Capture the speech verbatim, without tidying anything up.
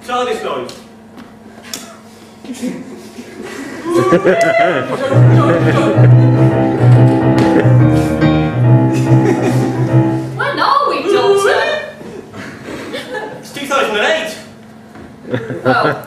Try this, guys. When are we, Doctor? It's two thousand eight. Well,